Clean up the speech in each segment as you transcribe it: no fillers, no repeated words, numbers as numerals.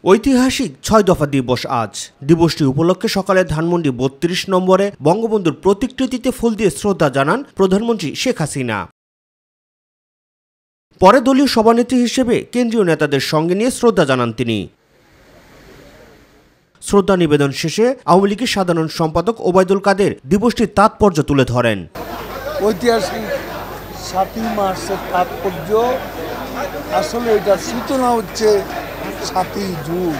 ঐতিহাসিক ৬ দফা দিবস আজ। দিবসটি উপলক্ষে সকালে ধানমন্ডি ৩২ নম্বরে বঙ্গবন্ধুর প্রতিকৃতিতে ফুল দিয়ে শ্রদ্ধা জানান প্রধানমন্ত্রী শেখ হাসিনা। পরে দলীয় সভানেত্রী হিসেবে কেন্দ্রীয় নেতাদের সঙ্গে নিয়ে শ্রদ্ধা জানান তিনি। শ্রদ্ধা নিবেদন শেষে আওয়ামী লীগের সাধারণ সম্পাদক ওবায়দুল কাদের দিবসটির তাৎপর্য তুলে ধরেন। ঐতিহাসিক ৭ই মার্চের তাৎপর্য আসলে এটার সূচনা হচ্ছে ৭ই জুন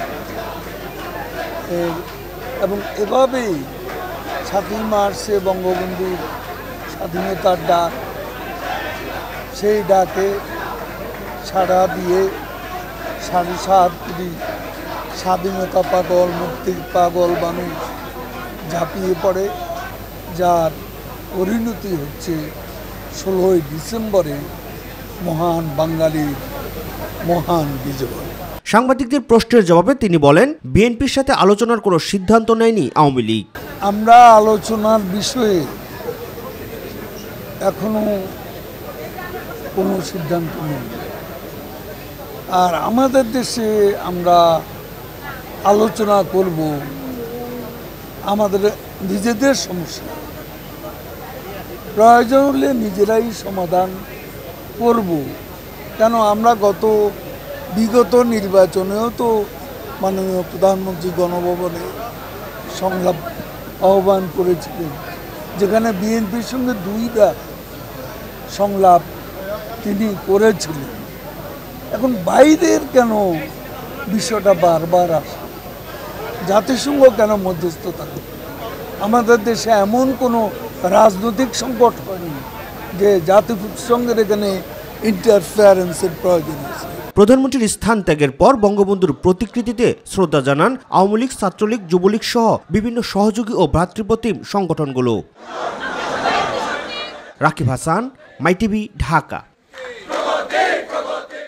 এবং এভাবেই ৭ই মার্চে বঙ্গবন্ধুর স্বাধীনতার ডাক, সেই ডাকে সাড়া দিয়ে ৭.৫ কোটি স্বাধীনতা পাগল, মুক্তির পাগল মানুষ ঝাঁপিয়ে পড়ে, যার পরিণতি হচ্ছে ১৬ই ডিসেম্বরে মহান বাঙালির মহান বিজয়। সাংবাদিকদের প্রশ্নের জবাবে তিনি বলেন, বিএনপির সাথে আলোচনার কোনো সিদ্ধান্ত নেয়নি আওয়ামী লীগ। আমরা আলোচনার বিষয়ে এখনো কোনো সিদ্ধান্ত নেই। আর আমাদের দেশে আমরা আলোচনা করব আমাদের নিজেদের সমস্যা, প্রয়োজন হলে নিজেরাই সমাধান করব। কেন আমরা বিগত নির্বাচনেও তো মাননীয় প্রধানমন্ত্রী গণভবনে সংলাপ আহ্বান করেছিলেন, যেখানে বিএনপির সঙ্গে 2টা সংলাপ তিনি করেছিলেন। এখন বাইরের কেন বিষয়টা বারবার আসে? জাতিসংঘ কেন মধ্যস্থতা করে? আমাদের দেশে এমন কোনো রাজনৈতিক সংকট হয়নি যে জাতিসংঘের এখানে ইন্টারফারেন্সের প্রয়োজন আছে। প্রধানমন্ত্রীর স্থান ত্যাগের পর বঙ্গবন্ধুর প্রতিকৃতিতে শ্রদ্ধা জানান আওয়ামী লীগ, ছাত্রলীগ, যুবলীগ সহ বিভিন্ন সহযোগী ও ভ্রাতৃপ্রতিম সংগঠনগুলো। রাকিব হাসান, মাইটিভি, ঢাকা।